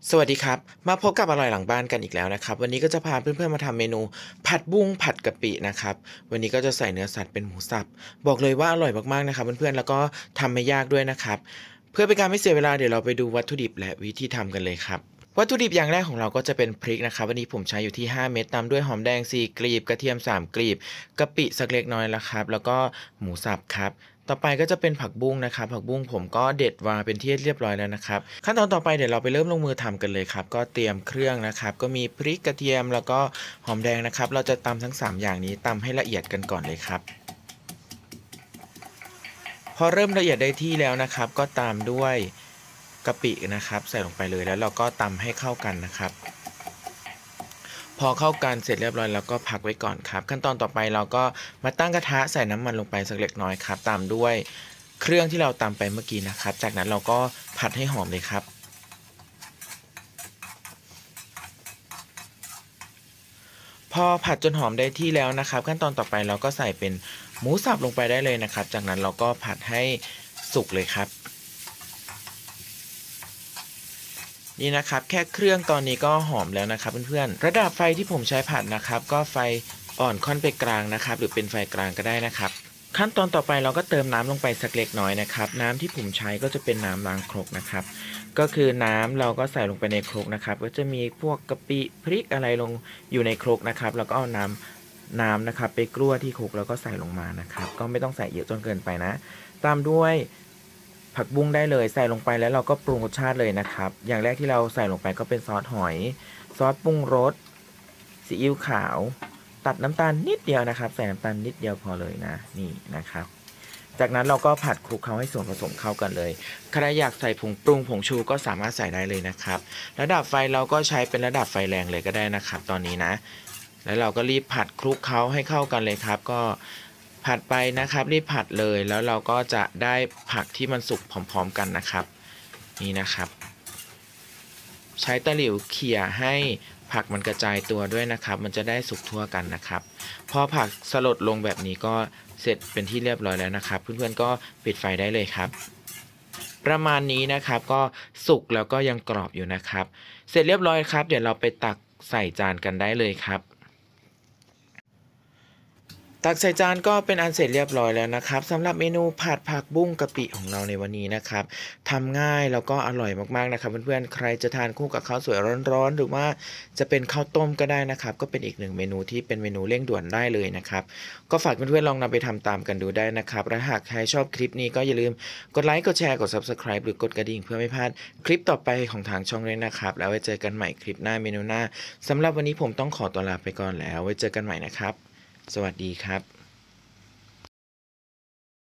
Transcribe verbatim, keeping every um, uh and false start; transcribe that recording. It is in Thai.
สวัสดีครับมาพบกับอร่อยหลังบ้านกันอีกแล้วนะครับวันนี้ก็จะพาเพื่อนๆมาทำเมนูผัดบุ้งผัดกะปินะครับวันนี้ก็จะใส่เนื้อสัตว์เป็นหมูสับบอกเลยว่าอร่อยมากๆนะครับเพื่อนๆแล้วก็ทำไม่ยากด้วยนะครับเพื่อเป็นการไม่เสียเวลาเดี๋ยวเราไปดูวัตถุดิบและวิธีทำกันเลยครับวัตถุดิบอย่างแรกของเราก็จะเป็นพริกนะครับวันนี้ผมใช้อยู่ที่ห้าเม็ดตามด้วยหอมแดงสี่กลีบกระเทียมสามกลีบกะปิสักเล็กน้อยแล้วครับแล้วก็หมูสับครับต่อไปก็จะเป็นผักบุ้งนะครับผักบุ้งผมก็เด็ดวางเป็นที่เรียบร้อยแล้วนะครับขั้นตอนต่อไปเดี๋ยวเราไปเริ่มลงมือทำกันเลยครับก็เตรียมเครื่องนะครับก็มีพริกกระเทียมแล้วก็หอมแดงนะครับเราจะตำทั้งสามอย่างนี้ตำให้ละเอียดกันก่อนเลยครับพอเริ่มละเอียดได้ที่แล้วนะครับก็ตามด้วยกะปินะครับใส่ลงไปเลยแล้วเราก็ตำให้เข้ากันนะครับพอเข้ากันเสร็จเรียบร้อยแล้วก็พักไว้ก่อนครับขั้นตอนต่อไปเราก็มาตั้งกระทะใส่น้ำมันลงไปสักเล็กน้อยครับตามด้วยเครื่องที่เราตำไปเมื่อกี้นะครับจากนั้นเราก็ผัดให้หอมเลยครับพอผัดจนหอมได้ที่แล้วนะครับขั้นตอนต่อไปเราก็ใส่เป็นหมูสับลงไปได้เลยนะครับจากนั้นเราก็ผัดให้สุกเลยครับนี่นะครับแค่เครื่องตอนนี้ก็หอมแล้วนะครับเพื่อนๆระดับไฟที่ผมใช้ผัดนะครับก็ไฟอ่อนค่อนไปกลางนะครับหรือเป็นไฟกลางก็ได้นะครับขั้นตอนต่อไปเราก็เติมน้ำลงไปสักเล็กน้อยนะครับน้ำที่ผมใช้ก็จะเป็นน้ำล้างครกนะครับก็คือน้ำเราก็ใส่ลงไปในครกนะครับก็จะมีพวกกะปิพริกอะไรลงอยู่ในครกนะครับแล้วก็เอาน้ำน้ำนะครับไปกลั้วที่ครกแล้วก็ใส่ลงมานะครับก็ไม่ต้องใส่เยอะจนเกินไปนะตามด้วยผักบุ้งได้เลยใส่ลงไปแล้วเราก็ปรุงรสชาติเลยนะครับอย่างแรกที่เราใส่ลงไปก็เป็นซอสหอยซอสปรุงรสซีอิ๊วขาวตัดน้ำตาลนิดเดียวนะครับใส่น้ำตาลนิดเดียวพอเลยนะนี่นะครับจากนั้นเราก็ผัดคลุกเคล้าให้ส่วนผสมเข้ากันเลยใครอยากใส่ผงปรุงผงชูก็สามารถใส่ได้เลยนะครับระดับไฟเราก็ใช้เป็นระดับไฟแรงเลยก็ได้นะครับตอนนี้นะแล้วเราก็รีบผัดคลุกเคล้าให้เข้ากันเลยครับก็ผัดไปนะครับรีบผัดเลยแล้วเราก็จะได้ผักที่มันสุกพร้อมๆกันนะครับนี่นะครับใช้ตะหลิวเขี่ยให้ผักมันกระจายตัวด้วยนะครับมันจะได้สุกทั่วกันนะครับพอผักสลดลงแบบนี้ก็เสร็จเป็นที่เรียบร้อยแล้วนะครับเพื่อนๆก็ปิดไฟได้เลยครับประมาณนี้นะครับก็สุกแล้วก็ยังกรอบอยู่นะครับเสร็จเรียบร้อยครับเดี๋ยวเราไปตักใส่จานกันได้เลยครับตักใส่จานก็เป็นอันเสร็จเรียบร้อยแล้วนะครับสำหรับเมนูผัดผักบุ้งกะปิของเราในวันนี้นะครับทำง่ายแล้วก็อร่อยมากๆนะครับเพื่อนๆใครจะทานคู่กับข้าวสวยร้อนๆหรือว่าจะเป็นข้าวต้มก็ได้นะครับก็เป็นอีกหนึ่งเมนูที่เป็นเมนูเร่งด่วนได้เลยนะครับก็ฝากเพื่อนๆลองนำไปทำตามกันดูได้นะครับและหากใครชอบคลิปนี้ก็อย่าลืมกดไลค์กดแชร์กด ซับสไครบ์ หรือกดกระดิ่งเพื่อไม่พลาดคลิปต่อไปของทางช่องเลยนะครับแล้วไว้เจอกันใหม่คลิปหน้าเมนูหน้าสำหรับวันนี้ผมต้องขอตัวลาไปก่อนแล้วไว้เจอกันใหม่นะครับสวัสดีครับ